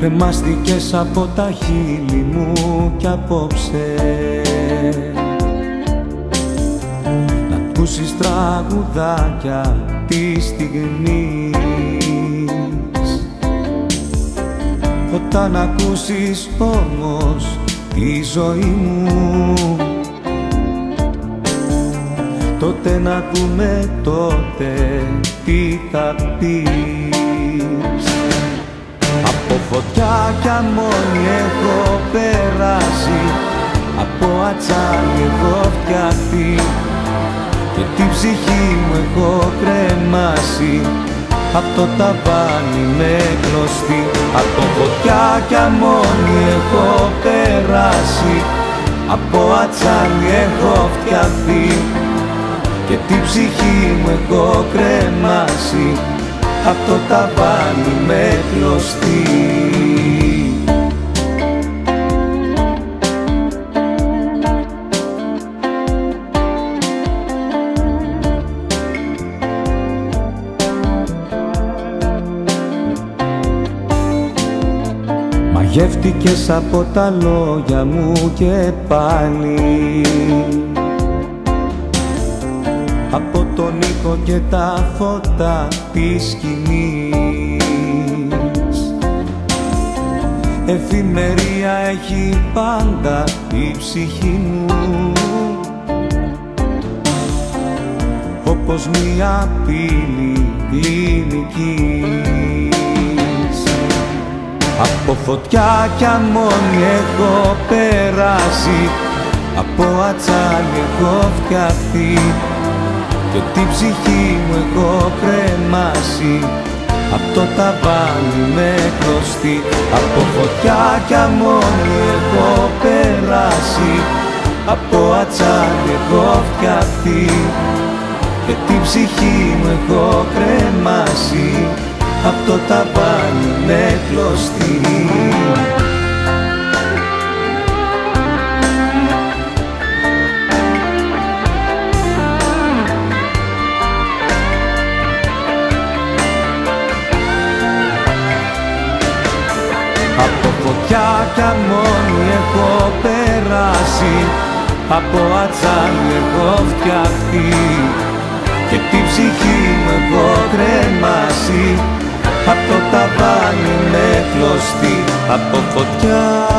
κρεμάστηκες από τα χείλη μου κι απόψε να ακούσεις τραγουδάκια της στιγμής. Όταν ακούσεις όμως τη ζωή μου, τότε να δούμε τότε τι θα πεις. Από φωτιά κι αμμόνι έχω περάσει, από ατσάλι έχω φτιαχτεί και την ψυχή μου έχω κρεμάσει, απ' το ταβάνι με κλωστή. Από φωτιά κι αμμόνι έχω περάσει, από ατσάλι έχω φτιαχτεί και την ψυχή μου έχω κρεμάσει, απ' το ταβάνι με κλωστή. Μαγεύτηκες από τα λόγια μου και πάλι, από τον ήχο και τα φώτα της σκηνής. Εφημερία έχει πάντα η ψυχή μου, όπως μια πύλη κλινικής. Από φωτιά κι αμμόνι έχω περάσει, από ατσάλι έχω φτιαχτεί και την ψυχή μου έχω κρεμάσει, απ' το ταβάνι με κλωστή. Από φωτιά κι αμμόνι έχω περάσει, από ατσάλι έχω φτιαχτεί και την ψυχή μου έχω κρεμάσει, απ' το ταβάνι με κλωστή. Από φωτιά κι αμμόνι έχω περάσει, από ατσάλι έχω φτιαχτεί και την ψυχή μου έχω κρεμάσει, απ' το ταβάνι με κλωστή. Από φωτιά